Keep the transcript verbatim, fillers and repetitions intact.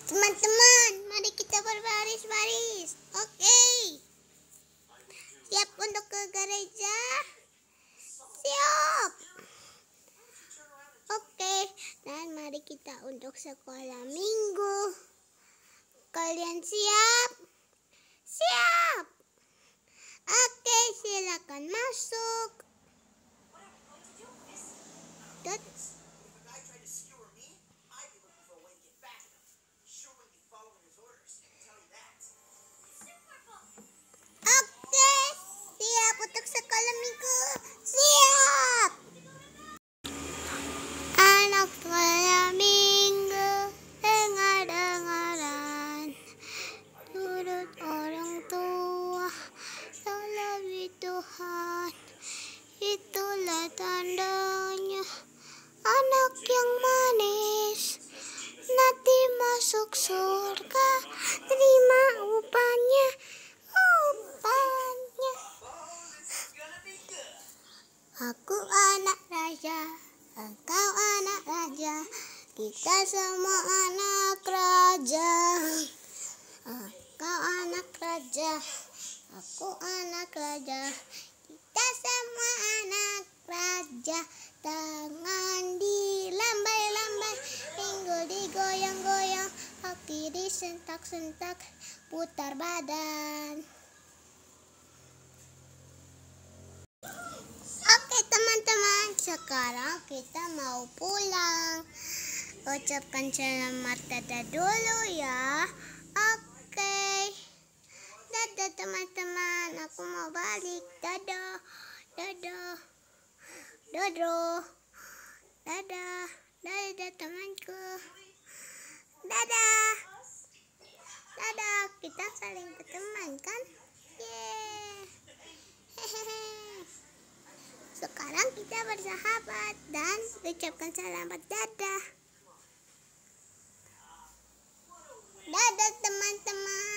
Teman-teman, mari kita berbaris-baris. Oke. Siap untuk ke gereja? Siap. Oke, dan mari kita untuk sekolah minggu. Kalian siap? Siap. Oke, silakan masuk. Dan Oke, siap untuk sekolah minggu. Siap. Anak sekolah minggu, dengar-dengaran, turut orang tua, salawat Tuhan. Itulah tandanya anak yang manis nanti masuk surga, terima upahnya, upahnya. Aku anak raja, engkau anak raja, kita semua anak raja. Engkau anak raja, aku anak raja, kita semua anak raja. Tangan dilambai-lambai, pinggul digoyang-goyang, kaki disentak-sentak, putar badan. Oke teman-teman, sekarang kita mau pulang. Ucapkan selamat dadah dulu ya. Oke. Dadah teman-teman, aku mau balik. Dadah. Dadah. Dadah. Dadah. Dadah temanku. Dadah. Dadah. Kita saling berteman kan? Yeay. Hehehe. Sekarang kita bersahabat dan ucapkan selamat dadah. Dadah teman-teman.